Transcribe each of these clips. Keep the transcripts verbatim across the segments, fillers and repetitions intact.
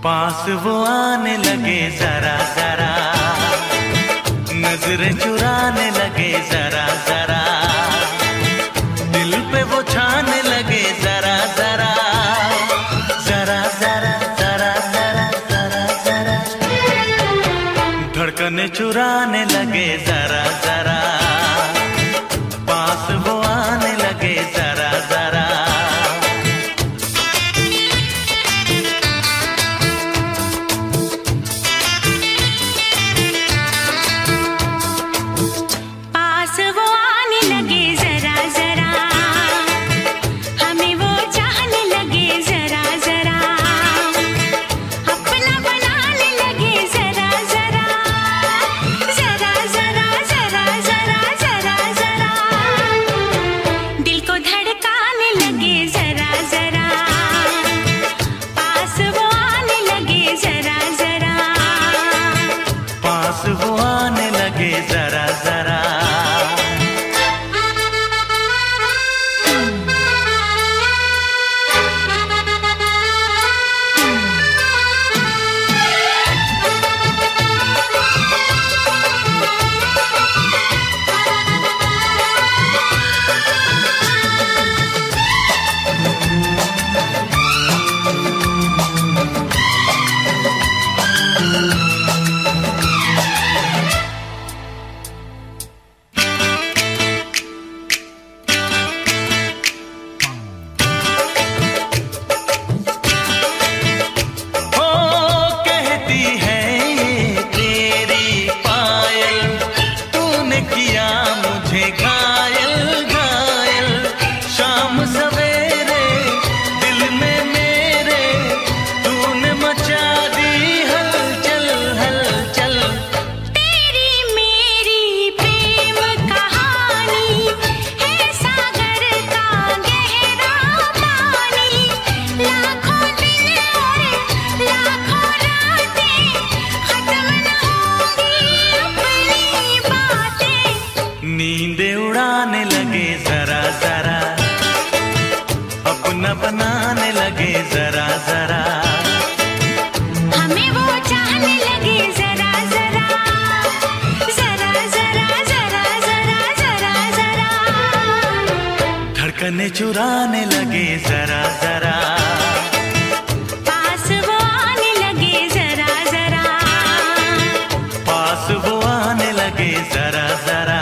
पास वो आने लगे जरा जरा, नजरें चुराने लगे जरा जरा, दिल पे वो छाने लगे जरा जरा, जरा जरा जरा जरा जरा जरा, धड़कने चुराने लगे जरा जरा, पास वो आने लगे जरा जरा। वो आने लगे जरा जरा। नींदे उड़ाने लगे जरा जरा, अपना बनाने लगे जरा जरा, हमें वो चाहने लगे जरा जरा, जरा जरा जरा जरा जरा जरा, धड़कने चुराने लगे जरा जरा, पास वो आने लगे जरा जरा, पास वो आने लगे जरा जरा।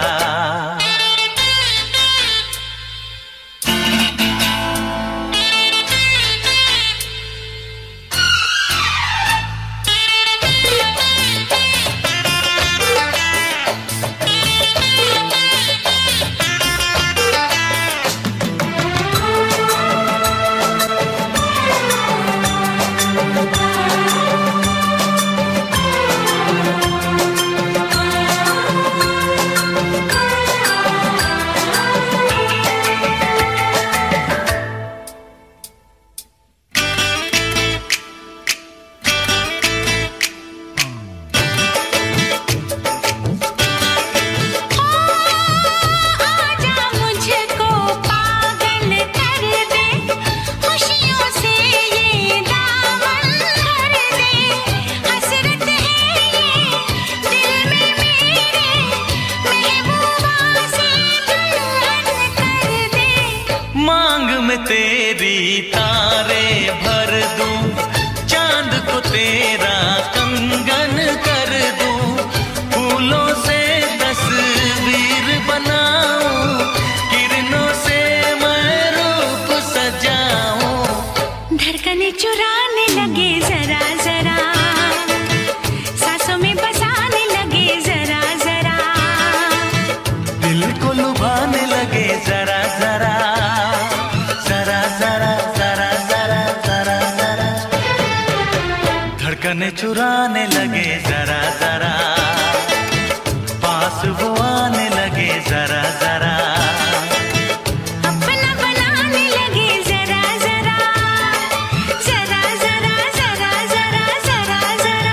मैं तेरी तारे भर दूं, चांद को तेरा कंगन कर दूं, फूलों से तस्वीर बनाऊं, किरणों से मैं रूप सजाऊं, धड़कने चुराने लगे जरा जरा, सांसों में बसाने लगे जरा जरा, दिल को लुभाने लगे जरा जरा, जरा जरा जरा जरा जरा जरा, धड़कने चुराने लगे जरा जरा, पास वो आने लगे जरा जरा, अपना बनाने लगे जरा जरा, जरा जरा जरा जरा जरा जरा,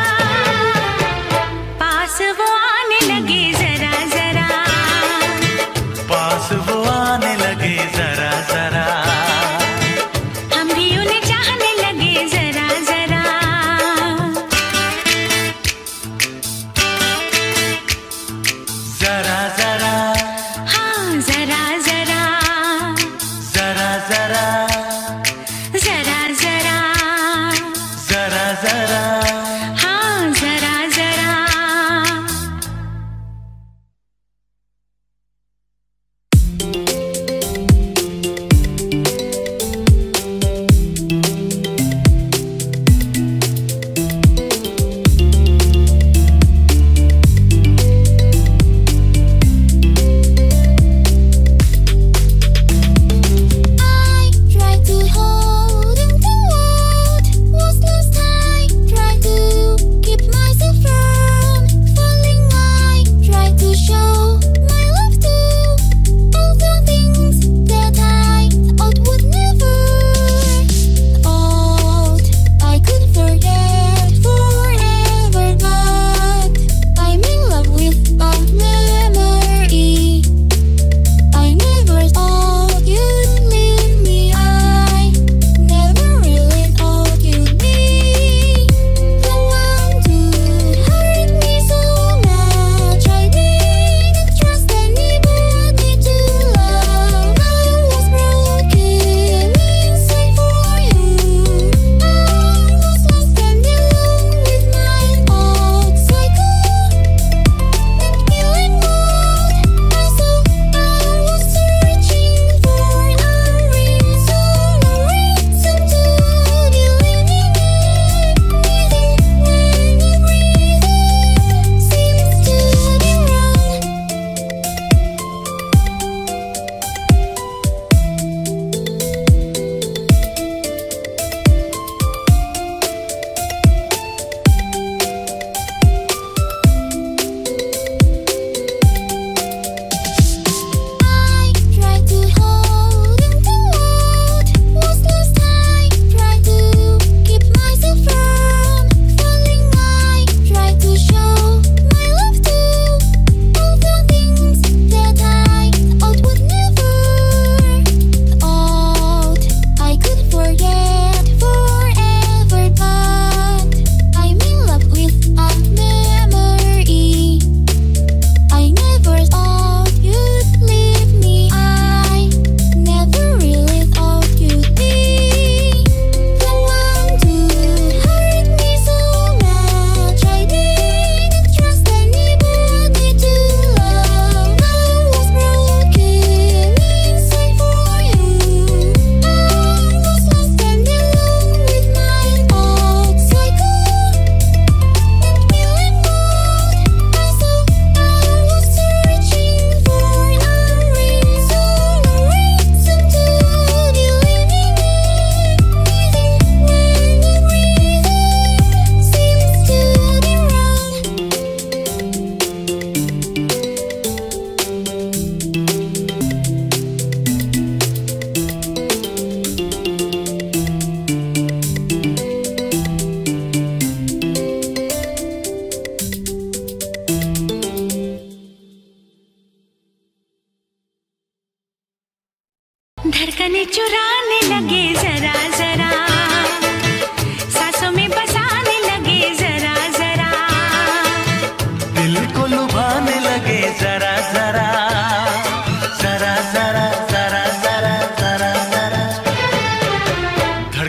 पास वो आने लगे जरा जरा, पास वो आने लगे जरा जरा, हम भी उन्हें चाहने लगे जरा जरा।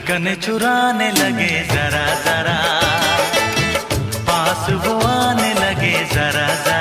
धड़कन चुराने लगे जरा जरा, पास वो आने लगे जरा जरा।